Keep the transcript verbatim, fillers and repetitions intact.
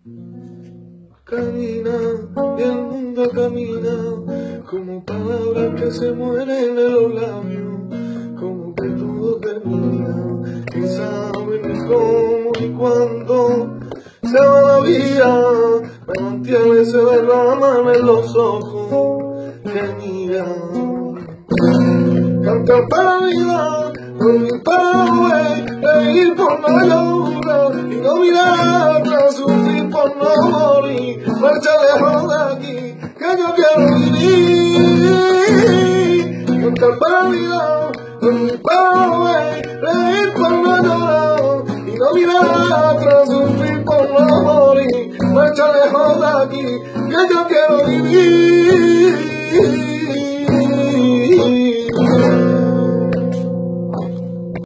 Camina, y el mundo camina, como palabras que se mueren en los labios, como que todo termina, y saben ni cómo ni cuándo se va la vida, me mantiene, se derraman en los ojos que miran. Cantar para la vida, dormir para mover, reír por no llorar y no mirar atrás, sufrir por no morir, marcha lejos de aquí, que yo quiero vivir. Cantar para la vida, dormir para mover, reír por no llorar y no mirar atrás, sufrir por no morir, marcha lejos de aquí, que yo quiero vivir.